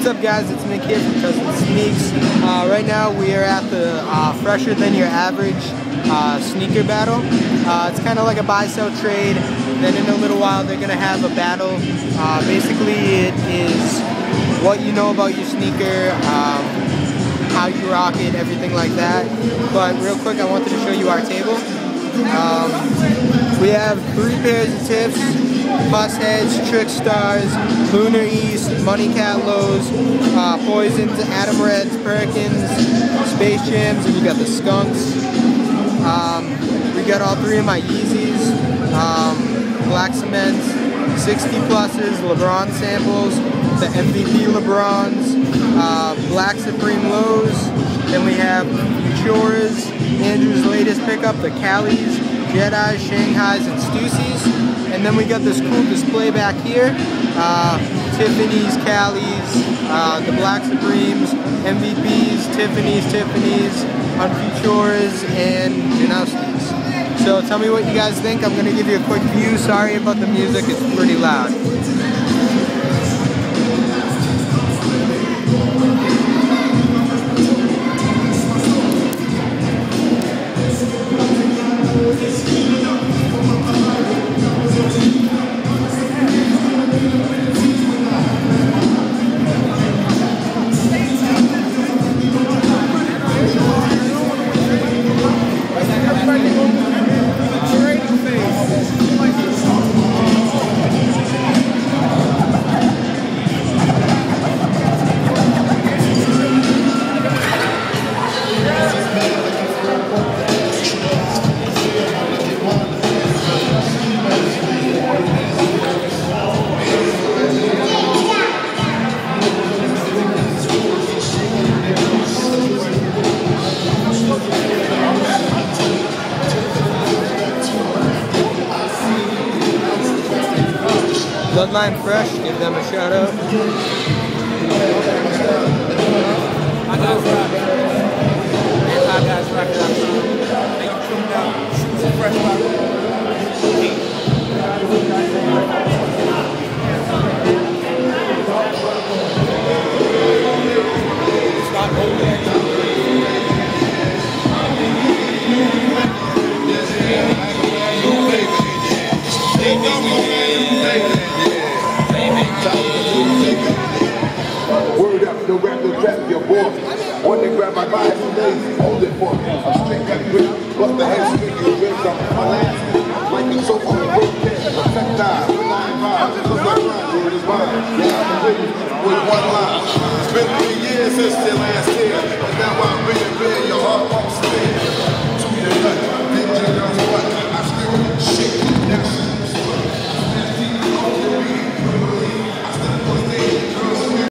What's up guys, it's Nick here from CuzzonzSneakz. Right now we are at the Fresher Than Your Average sneaker battle. It's kind of like a buy-sell trade. Then in a little while they're going to have a battle. Basically it is what you know about your sneaker, how you rock it, everything like that. But real quick, I wanted to show you our table. We have 3 pairs of tips: Mustheads, Trick Stars, Lunar East, Money Cat Lows, Poisons, Atom Reds, Perkins, Space Jams, and you got the Skunks. We got all 3 of my Yeezys, Black Cements, 60 pluses, LeBron samples, the MVP LeBrons, Black Supreme Lows. Then we have Futuras, Andrew's latest pickup, the Calis, Jedis, Shanghais, and Stussies. And then we got this cool display back here, Tiffany's, Calis, the Black Supremes, MVPs, Tiffany's, Unfuturas, and Janowski's. So tell me what you guys think. I'm going to give you a quick view. Sorry about the music, it's pretty loud. Bloodline Fresh, give them a shout out. I got rock. Thank you for coming out, shooting some fresh rock. Word up, no rap, no trap, your boy. One they grab my mind, 2 days, hold it for me. I'm straight got grip, bust the head, speaking ribs up my last. Like the soap on the road, projectile, line vibe, look like mine, dude, it's mine. Yeah, I'm with you, with one line. It's been 3 years since the last